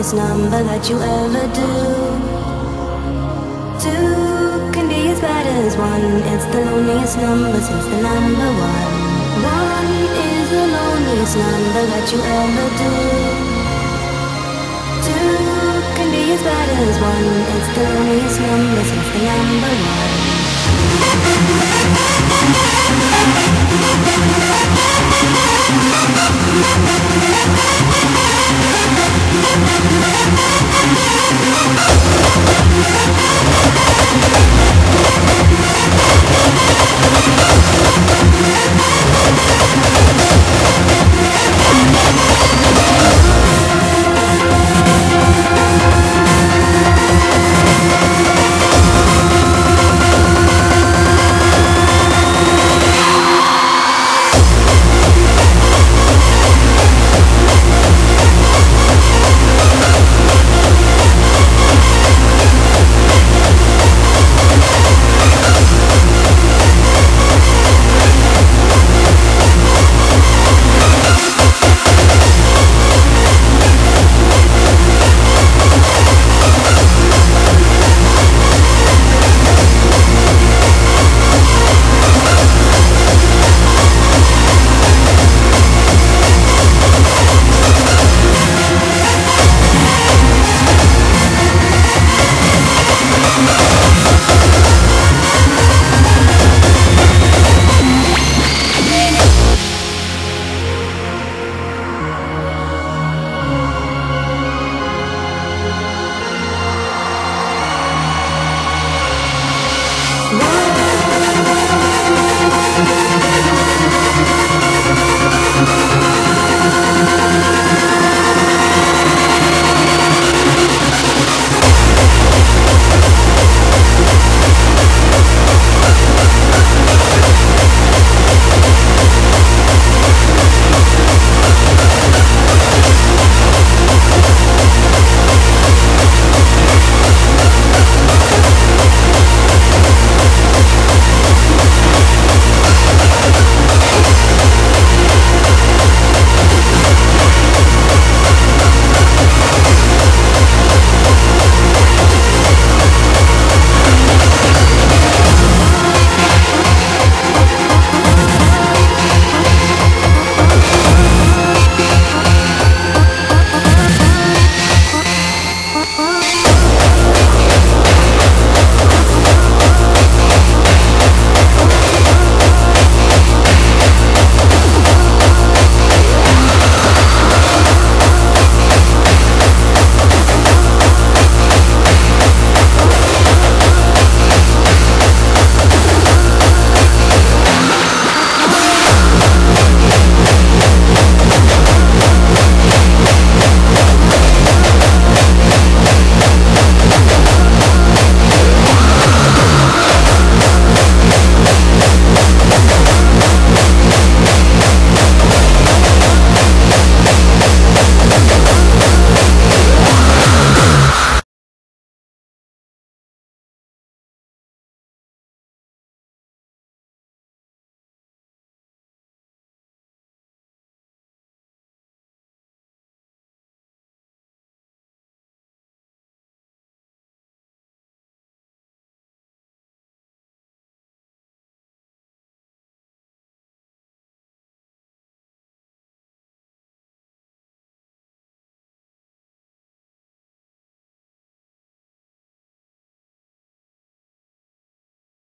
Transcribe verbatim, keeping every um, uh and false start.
loneliest number that you ever do. Two can be as bad as one. It's the loneliest number since the number one. One is the loneliest number that you ever do. Two can be as bad as one. It's the loneliest number since the number one. We'll be right back.